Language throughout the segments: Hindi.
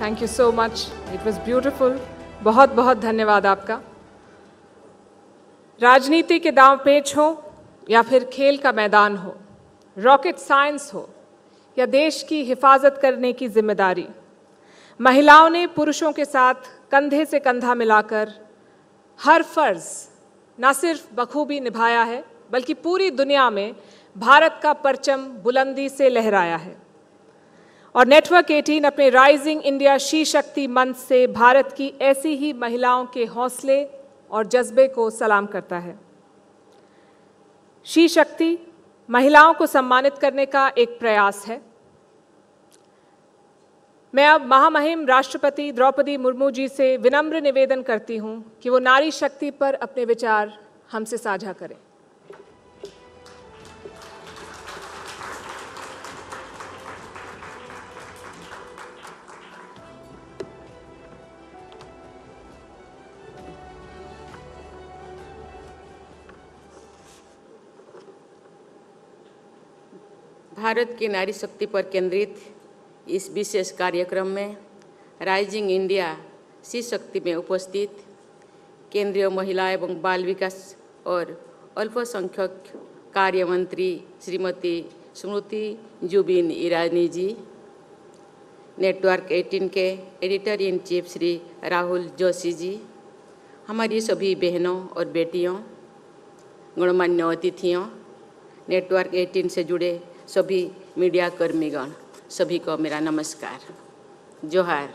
Thank you so much, it was beautiful. बहुत बहुत धन्यवाद आपका। राजनीति के दांव पेच हो या फिर खेल का मैदान हो, रॉकेट साइंस हो या देश की हिफाजत करने की जिम्मेदारी, महिलाओं ने पुरुषों के साथ कंधे से कंधा मिलाकर हर फर्ज न सिर्फ बखूबी निभाया है, बल्कि पूरी दुनिया में भारत का परचम बुलंदी से लहराया है। और नेटवर्क 18 अपने राइजिंग इंडिया शी शक्ति मंच से भारत की ऐसी ही महिलाओं के हौसले और जज्बे को सलाम करता है। शी शक्ति महिलाओं को सम्मानित करने का एक प्रयास है। मैं अब महामहिम राष्ट्रपति द्रौपदी मुर्मू जी से विनम्र निवेदन करती हूं कि वो नारी शक्ति पर अपने विचार हमसे साझा करें। भारत की नारी शक्ति पर केंद्रित इस विशेष कार्यक्रम में राइजिंग इंडिया शी शक्ति में उपस्थित केंद्रीय महिला एवं बाल विकास और अल्पसंख्यक कार्य मंत्री श्रीमती स्मृति जुबिन ईरानी जी, नेटवर्क 18 के editor in chief Shri Rahul Joshi ji, हमारी सभी बहनों और बेटियों, गणमान्य अतिथियों, नेटवर्क 18 से जुड़े सभी मीडिया कर्मीगण, सभी को मेरा नमस्कार, जोहार।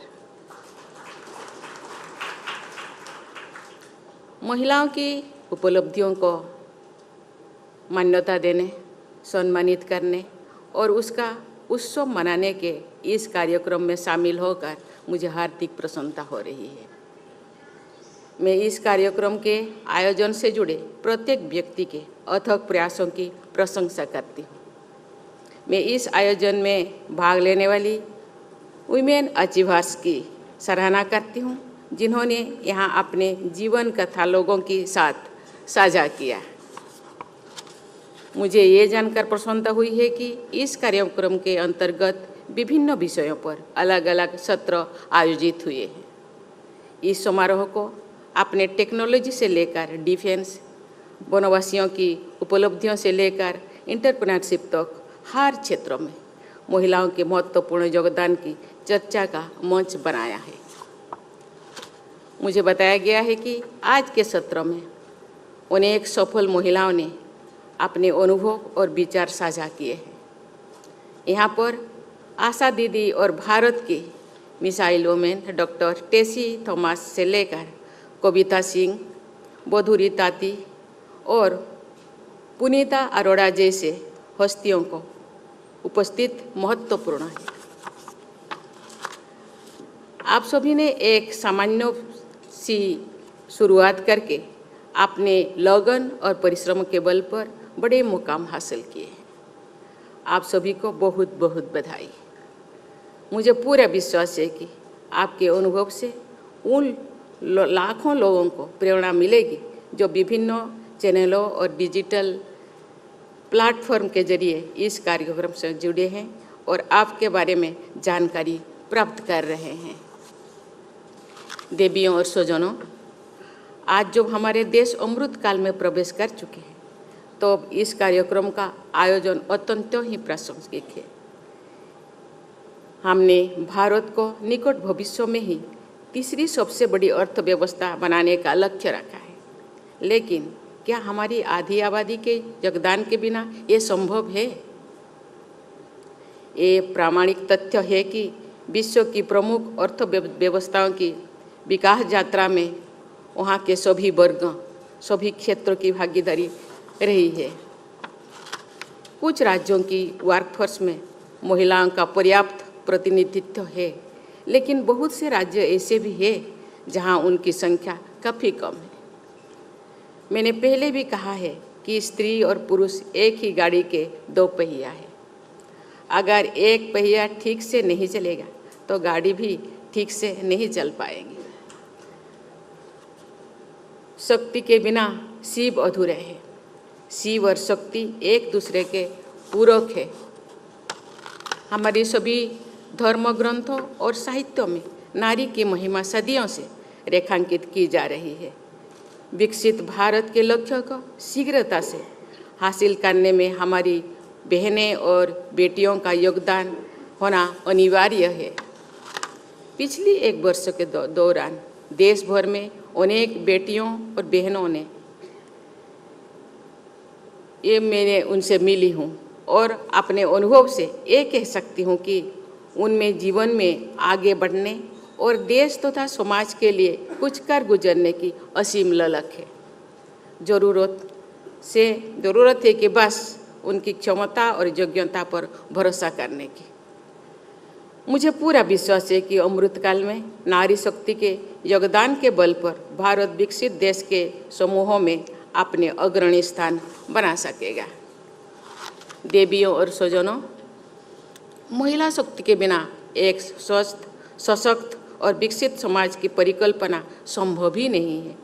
महिलाओं की उपलब्धियों को मान्यता देने, सम्मानित करने और उसका उत्सव मनाने के इस कार्यक्रम में शामिल होकर मुझे हार्दिक प्रसन्नता हो रही है। मैं इस कार्यक्रम के आयोजन से जुड़े प्रत्येक व्यक्ति के अथक प्रयासों की प्रशंसा करती हूँ। मैं इस आयोजन में भाग लेने वाली वुमेन अचीवर्स की सराहना करती हूँ, जिन्होंने यहाँ अपने जीवन कथा लोगों के साथ साझा किया। मुझे ये जानकर प्रसन्नता हुई है कि इस कार्यक्रम के अंतर्गत विभिन्न विषयों पर अलग अलग सत्र आयोजित हुए हैं। इस समारोह को अपने टेक्नोलॉजी से लेकर डिफेंस, वनवासियों की उपलब्धियों से लेकर एंटरप्रेन्योरशिप तक हर क्षेत्रों में महिलाओं के महत्वपूर्ण योगदान की चर्चा का मंच बनाया है। मुझे बताया गया है कि आज के सत्र में अनेक सफल महिलाओं ने अपने अनुभव और विचार साझा किए हैं। यहाँ पर आशा दीदी और भारत की missile women doctor Tessy Thomas से लेकर कविता सिंह, बधुरी ताती और पुनीता अरोड़ा जैसे हस्तियों को उपस्थित महत्वपूर्ण है। आप सभी ने एक सामान्य सी शुरुआत करके अपने लगन और परिश्रम के बल पर बड़े मुकाम हासिल किए हैं। आप सभी को बहुत बहुत बधाई। मुझे पूरा विश्वास है कि आपके अनुभव से उन लाखों लोगों को प्रेरणा मिलेगी जो विभिन्न चैनलों और डिजिटल प्लेटफॉर्म के जरिए इस कार्यक्रम से जुड़े हैं और आपके बारे में जानकारी प्राप्त कर रहे हैं। देवियों और स्वजनों, आज जब हमारे देश अमृत काल में प्रवेश कर चुके हैं, तो अब इस कार्यक्रम का आयोजन अत्यंत ही प्रासंगिक है। हमने भारत को निकट भविष्य में ही तीसरी सबसे बड़ी अर्थव्यवस्था बनाने का लक्ष्य रखा है, लेकिन क्या हमारी आधी आबादी के योगदान के बिना ये संभव है? ये प्रामाणिक तथ्य है कि विश्व की प्रमुख अर्थव्यवस्थाओं की विकास यात्रा में वहाँ के सभी वर्गों, सभी क्षेत्रों की भागीदारी रही है। कुछ राज्यों की वर्कफोर्स में महिलाओं का पर्याप्त प्रतिनिधित्व है, लेकिन बहुत से राज्य ऐसे भी हैं जहाँ उनकी संख्या काफ़ी कम है। मैंने पहले भी कहा है कि स्त्री और पुरुष एक ही गाड़ी के दो पहिया है। अगर एक पहिया ठीक से नहीं चलेगा तो गाड़ी भी ठीक से नहीं चल पाएगी। शक्ति के बिना शिव अधूरे है। शिव और शक्ति एक दूसरे के पूरक है। हमारी सभी धर्म ग्रंथों और साहित्यों में नारी की महिमा सदियों से रेखांकित की जा रही है। विकसित भारत के लक्ष्य को शीघ्रता से हासिल करने में हमारी बहनें और बेटियों का योगदान होना अनिवार्य है। पिछली एक वर्ष के दौरान देश भर में अनेक बेटियों और बहनों ने मैंने उनसे मिली हूँ और अपने अनुभव से ये कह सकती हूँ कि उनमें जीवन में आगे बढ़ने और देश तथा समाज के लिए कुछ कर गुजरने की असीम ललक है। ज़रूरत है कि बस उनकी क्षमता और योग्यता पर भरोसा करने की। मुझे पूरा विश्वास है कि अमृतकाल में नारी शक्ति के योगदान के बल पर भारत विकसित देश के समूहों में अपने अग्रणी स्थान बना सकेगा। देवियों और स्वजनों, महिला शक्ति के बिना एक स्वस्थ, सशक्त और विकसित समाज की परिकल्पना संभव ही नहीं है।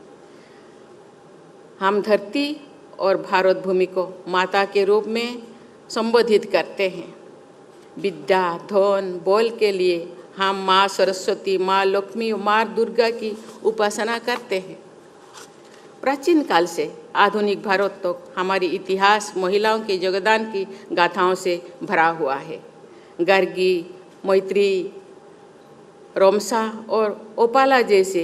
हम धरती और भारत भूमि को माता के रूप में संबोधित करते हैं। विद्या, धन, बल के लिए हम माँ सरस्वती, माँ लक्ष्मी और माँ दुर्गा की उपासना करते हैं। प्राचीन काल से आधुनिक भारत तक तो हमारी इतिहास महिलाओं के योगदान की गाथाओं से भरा हुआ है। गार्गी, मैत्री, रोमसा और ओपाला जैसे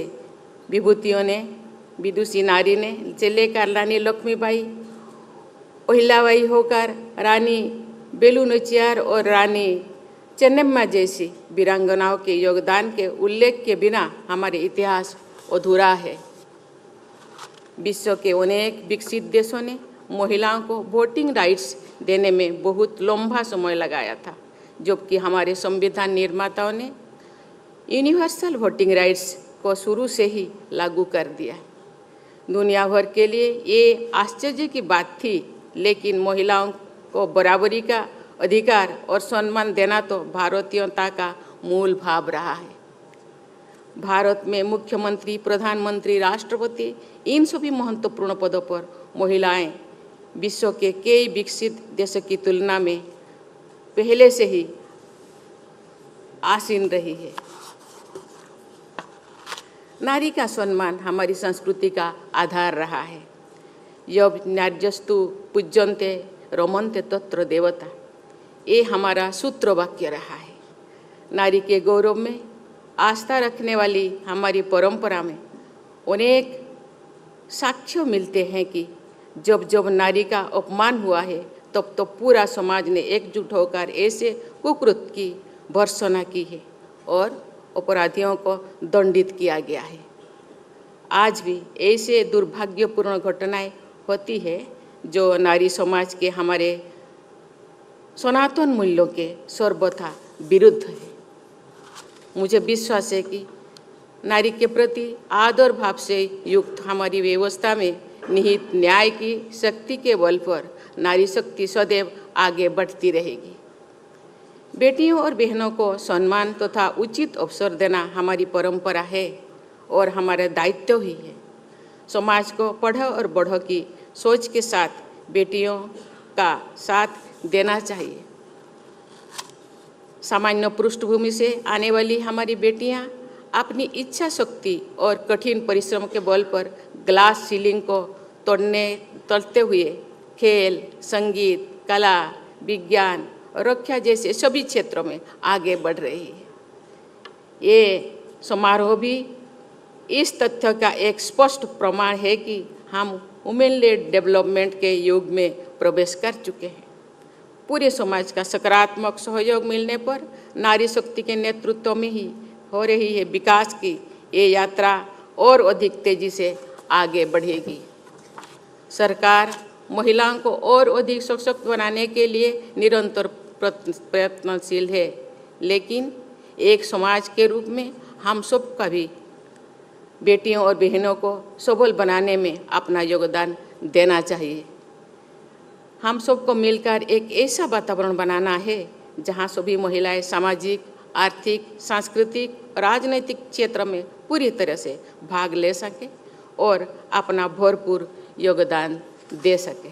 विदुषी नारी ने से लेकर रानी लक्ष्मीबाई, अहिल्याबाई होकर रानी वेलु नाचियार और रानी चेन्नम्मा जैसी वीरांगनाओं के योगदान के उल्लेख के बिना हमारे इतिहास अधूरा है। विश्व के अनेक विकसित देशों ने महिलाओं को वोटिंग राइट्स देने में बहुत लंबा समय लगाया था, जबकि हमारे संविधान निर्माताओं ने यूनिवर्सल वोटिंग राइट्स को शुरू से ही लागू कर दिया। दुनिया भर के लिए ये आश्चर्य की बात थी, लेकिन महिलाओं को बराबरी का अधिकार और सम्मान देना तो भारतीयता का मूल भाव रहा है। भारत में मुख्यमंत्री, प्रधानमंत्री, राष्ट्रपति, इन सभी महत्वपूर्ण पदों पर महिलाएं विश्व के कई विकसित देशों की तुलना में पहले से ही आसीन रही है। नारी का सम्मान हमारी संस्कृति का आधार रहा है। यब नार्यस्तु पूज्यन्ते रमन्ते तत्र देवता, ये हमारा सूत्र वाक्य रहा है। नारी के गौरव में आस्था रखने वाली हमारी परंपरा में अनेक साक्ष्य मिलते हैं कि जब जब नारी का अपमान हुआ है तब तो पूरा समाज ने एकजुट होकर ऐसे कुकृत्य की भर्त्सना की है और अपराधियों को दंडित किया गया है। आज भी ऐसे दुर्भाग्यपूर्ण घटनाएं होती है जो नारी समाज के हमारे सनातन मूल्यों के सर्वथा विरुद्ध है। मुझे विश्वास है कि नारी के प्रति आदर भाव से युक्त हमारी व्यवस्था में निहित न्याय की शक्ति के बल पर नारी शक्ति सदैव आगे बढ़ती रहेगी। बेटियों और बहनों को सम्मान तथा उचित अवसर देना हमारी परंपरा है और हमारा दायित्व ही है। समाज को पढ़ो और बढ़ो की सोच के साथ बेटियों का साथ देना चाहिए। सामान्य पृष्ठभूमि से आने वाली हमारी बेटियां अपनी इच्छा शक्ति और कठिन परिश्रम के बल पर ग्लास सीलिंग को तोड़ते हुए खेल, संगीत, कला, विज्ञान और रक्षा जैसे सभी क्षेत्रों में आगे बढ़ रही है। ये समारोह भी इस तथ्य का एक स्पष्ट प्रमाण है कि हम वुमेन लेड डेवलपमेंट के युग में प्रवेश कर चुके हैं। पूरे समाज का सकारात्मक सहयोग मिलने पर नारी शक्ति के नेतृत्व में ही हो रही है विकास की ये यात्रा और अधिक तेजी से आगे बढ़ेगी। सरकार महिलाओं को और अधिक सशक्त बनाने के लिए निरंतर प्रयत्नशील है, लेकिन एक समाज के रूप में हम सब का भी बेटियों और बहनों को सबल बनाने में अपना योगदान देना चाहिए। हम सबको मिलकर एक ऐसा वातावरण बनाना है जहां सभी महिलाएं सामाजिक, आर्थिक, सांस्कृतिक, राजनीतिक क्षेत्र में पूरी तरह से भाग ले सकें और अपना भरपूर योगदान दे सकें।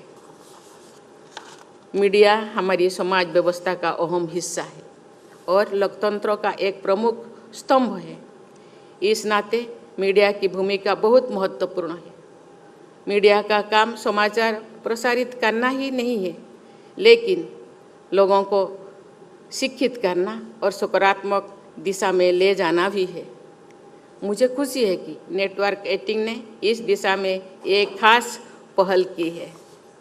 मीडिया हमारी समाज व्यवस्था का अहम हिस्सा है और लोकतंत्र का एक प्रमुख स्तंभ है। इस नाते मीडिया की भूमिका बहुत महत्वपूर्ण है। मीडिया का काम समाचार प्रसारित करना ही नहीं है, लेकिन लोगों को शिक्षित करना और सकारात्मक दिशा में ले जाना भी है। मुझे खुशी है कि नेटवर्क 18 ने इस दिशा में एक खास पहल की है।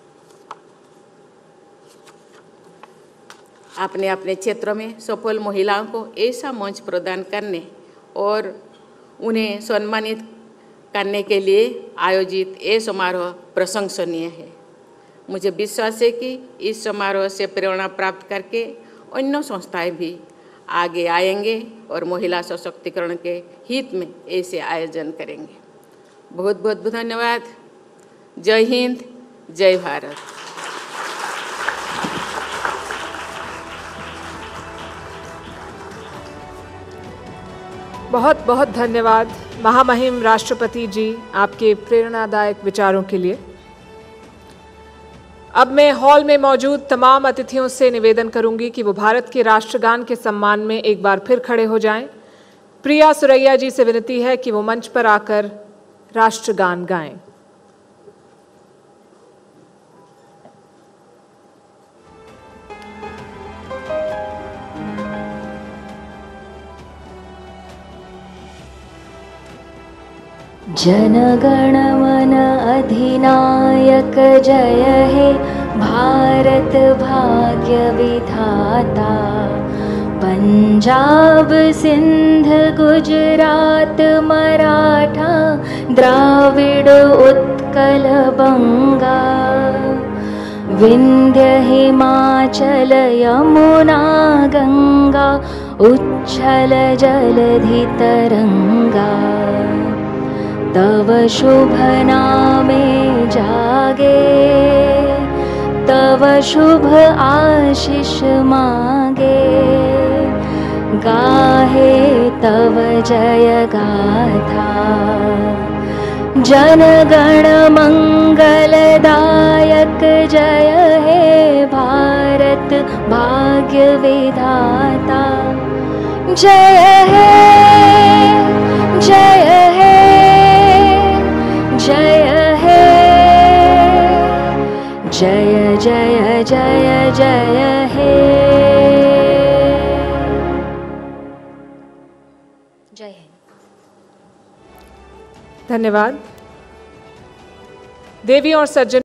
आपने अपने क्षेत्र में सफल महिलाओं को ऐसा मंच प्रदान करने और उन्हें सम्मानित करने के लिए आयोजित ये समारोह प्रशंसनीय है। मुझे विश्वास है कि इस समारोह से प्रेरणा प्राप्त करके अन्य संस्थाएं भी आगे आएंगे और महिला सशक्तिकरण के हित में ऐसे आयोजन करेंगे। बहुत बहुत धन्यवाद। जय हिंद, जय भारत। बहुत बहुत धन्यवाद महामहिम राष्ट्रपति जी आपके प्रेरणादायक विचारों के लिए। अब मैं हॉल में मौजूद तमाम अतिथियों से निवेदन करूंगी कि वो भारत के राष्ट्रगान के सम्मान में एक बार फिर खड़े हो जाएं। प्रिया सुरैया जी से विनती है कि वो मंच पर आकर राष्ट्रगान गाएं। जनगण मन अधिनायक जय हे भारत भाग्य विधाता। पंजाब सिंध गुजरात मराठा द्राविड़ उत्कल बंगा। विंध्य हिमाचल यमुना गंगा उच्छल जलधि तरंगा। तव शुभ नामे जागे तव शुभ आशीष मांगे। गाहे तव जय गाथा। जनगण मंगलदायक जय हे भारत भाग्य विधाता। जय हे जय हे जय हे जय जय जय जय हे। जय हिंद। धन्यवाद। देवी और सज्जन